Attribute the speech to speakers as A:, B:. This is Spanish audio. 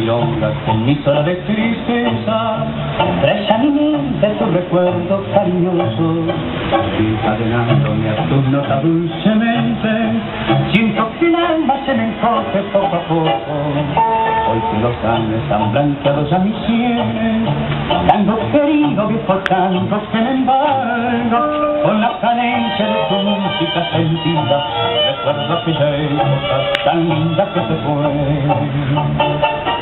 A: milonga que en mis horas de tristeza trae a mi mente tu recuerdo cariñoso, encadenándome a tus notas dulcemente. Siento que el alma se me encoge poco a poco, hoy que los años han blanqueado ya mis sienes, tango querido, viejo tango que me embarga con la cadencia de tu música sentida. Recuerdo aquella época tan linda que se fue.